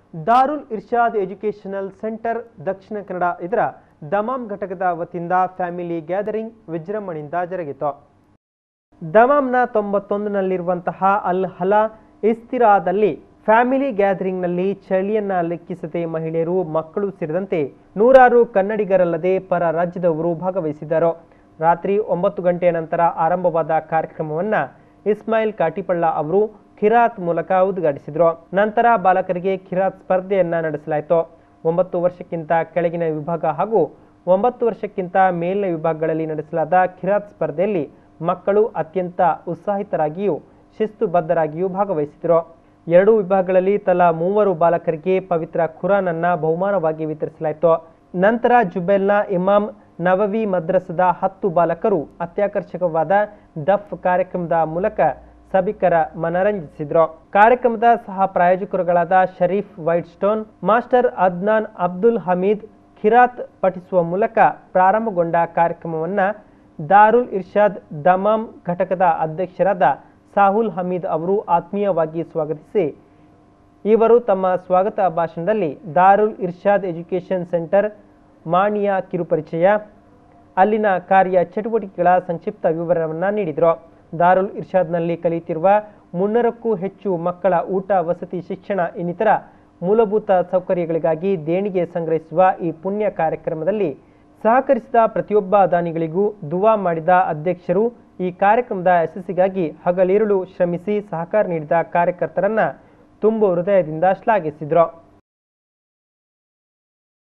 Darul Irshad educational centre Dakshina Kannada ಇದರ Dammam ಘಟಕದ ವತಿಯಿಂದ ಫ್ಯಾಮಿಲಿ ಗ್ಯಾದರಿಂಗ್ ವಿಜೃಂಭಣೆಯಿಂದ ಜರುಗಿತು. ದಮಾಮ್ನ 91ನಲ್ಲಿರುವಂತಹ ಅಲ್ ಹಲಾ ಇಸ್ತಿರಾದಲ್ಲಿ ಫ್ಯಾಮಿಲಿ ಗ್ಯಾದರಿಂಗ್ನಲ್ಲಿ ಚಳಿಯನ್ನ ಲೆಕ್ಕಿಸದೆ ಮಹಿಳೆಯರು, ಮಕ್ಕಳು ಸೇರಿದಂತೆ ನೂರಾರು ಕನ್ನಡಿಗರಲ್ಲದೆ ಪರ ರಾಜ್ಯದವರು ಭಾಗವಹಿಸಿದ್ದರು. ರಾತ್ರಿ 9 ಗಂಟೆಯ ನಂತರ ಆರಂಭವಾದ ಕಾರ್ಯಕ್ರಮವನ್ನು ಇಸ್ಮಾಯಿಲ್ ಕಾಟಿಪಳ್ಳ ಅವರು ಖಿರಾತ್ ಮೂಲಕ ಉದ್ಘಾಟಿಸಿದರು. ನಂತರ ಬಾಲಕರಿಗೆ ಖಿರಾತ್ ಸ್ಪರ್ಧೆಯನ್ನ ನಡೆಸಲಾಯಿತು. 9 ವರ್ಷಕ್ಕಿಂತ ಕೆಳಗಿನ ವಿಭಾಗ ಹಾಗೂ 9 ವರ್ಷಕ್ಕಿಂತ ಮೇಲಿನ ವಿಭಾಗಗಳಲ್ಲಿ ನಡೆಸಲಾದ ಖಿರಾತ್ ಸ್ಪರ್ಧೆಯಲ್ಲಿ ಮಕ್ಕಳು ಅತ್ಯಂತ ಉತ್ಸಾಹಿತರಾಗಿಯೂ ಶಿಸ್ತುಬದ್ಧರಾಗಿಯೂ ಭಾಗವಹಿಸಿದರು. 2 ವಿಭಾಗಗಳಲ್ಲಿ ತಲಾ 3 ಬಾಲಕರಿಗೆ ಪವಿತ್ರ ಖುರಾನ್ ಅನ್ನ ಬಹುಮಾನವಾಗಿ ವಿತರಿಸಲಾಯಿತು. ನಂತರ ಜುಬೈಲ್ನ ಇಮಾಮ್ ನವವಿ ಮದ್ರಸದ 10 ಬಾಲಕರು ಅತ್ಯಾಕರ್ಷಕವಾದ ದಫ್ ಕಾರ್ಯಕ್ರಮದ ಮೂಲಕ ಸಭಿಕರ ಮನರಂಜಿಸಿದರು. ಕಾರ್ಯಕ್ರಮದ ಸಹ ಪ್ರಾಯೋಜಕರುಗಳಾದ Sharif White Stone, master Adnan Abdul Hameed ಖಿರಾತ್ ಪಠಿಸುವ ಮೂಲಕ ಪ್ರಾರಂಭಗೊಂಡ ಕಾರ್ಯಕ್ರಮವನ್ನು ದಾರುಲ್ ಇರ್ಷಾದ್ ದಮಾಮ್ ಘಟಕದ ಅಧ್ಯಕ್ಷರಾದ ಸಾಹುಲ್ ಹಮೀದ್ ಅವರು ಆತ್ಮೀಯವಾಗಿ ಸ್ವಾಗತಿಸಿ, ಇವರು ತಮ್ಮ ಸ್ವಾಗತ ಭಾಷಣದಲ್ಲಿ ದಾರುಲ್ ಇರ್ಷಾದ್ ಎಜುಕೇಷನ್ ಸೆಂಟರ್ ಮಾಣಿಯ ಕಿರುಪರಿಚಯ, ಅಲ್ಲಿನ ಕಾರ್ಯ ಚಟುವಟಿಕೆಗಳ ಸಂಕ್ಷಿಪ್ತ ವಿವರವನ್ನು ನೀಡಿದರು. ದಾರುಲ್ ಇರ್ಷಾದ್ನಲ್ಲಿ ಕಲಿಯುತ್ತಿರುವ 300ಕ್ಕೂ ಹೆಚ್ಚು ಮಕ್ಕಳ ಊಟ, ವಸತಿ, ಶಿಕ್ಷಣ ಇನ್ನಿತರ ಮೂಲಭೂತ ಸೌಕರ್ಯಗಳಿಗಾಗಿ ದೇಣಿಗೆ ಸಂಗ್ರಹಿಸುವ ಈ ಪುಣ್ಯ ಕಾರ್ಯಕ್ರಮದಲ್ಲಿ ಸಹಕರಿಸಿದ ಪ್ರತಿಯೊಬ್ಬ ದಾನಿಗಳಿಗೂ ದುವಾ ಮಾಡಿದ ಅಧ್ಯಕ್ಷರು ಈ ಕಾರ್ಯಕ್ರಮದ ಯಶಸ್ಸಿಗಾಗಿ ಹಗಲಿರುಳು ಶ್ರಮಿಸಿ ಸಹಕಾರ ನೀಡಿದ ಕಾರ್ಯಕರ್ತರನ್ನ ತುಂಬು ಹೃದಯದಿಂದ ಶ್ಲಾಘಿಸಿದರು.